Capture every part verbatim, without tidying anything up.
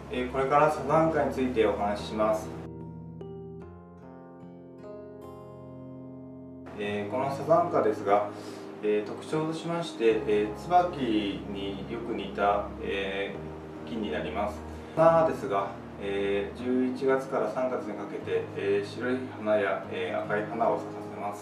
えーこれからサザンカについてお話しします。えーこのサザンカですが、えー特徴としまして、えー椿によく似た、えー木になります。花ですが、えーじゅういちがつからさんがつにかけて、えー白い花や、えー赤い花を咲かせます。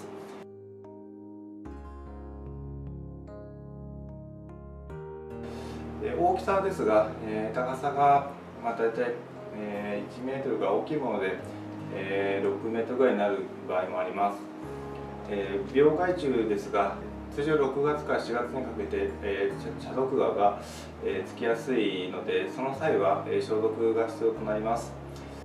大きさですが、えー高さが、まあ、大体、えー、いちメートルが大きいもので、えーろくメートルぐらいになる場合もあります。えー、病害虫ですが、通常ろくがつからしがつにかけて、えー、茶毒蛾が、えー、つきやすいので、その際は、えー、消毒が必要となります。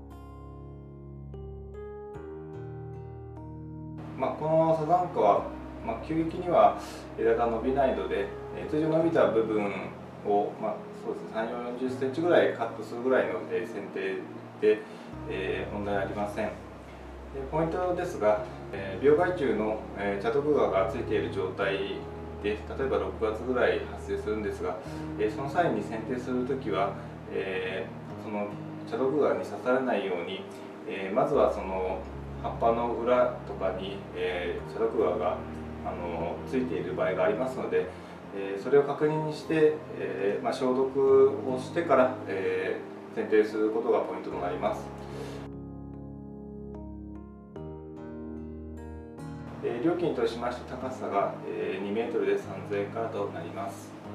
まあ、このサザンカは、まあ、急激には枝が伸びないので、えー、通常伸びた部分を、まあ、そうですね、さんじゅう、よんじゅっセンチぐらいカットするぐらいの、えー、剪定で、えー、問題ありません。でポイントですが、えー、病害虫の、えー、茶毒蛾がついている状態で、例えばろくがつぐらい発生するんですが、えー、その際に剪定するときは、えー、その茶毒蛾に刺されないように、えー、まずはその葉っぱの裏とかに、えー、茶毒蛾があのついている場合がありますので、えー、それを確認して、えーまあ、消毒をしてから、えー、剪定することがポイントとなります。えー、料金としまして高さが、えー、にメートルでさんぜんえんからとなります。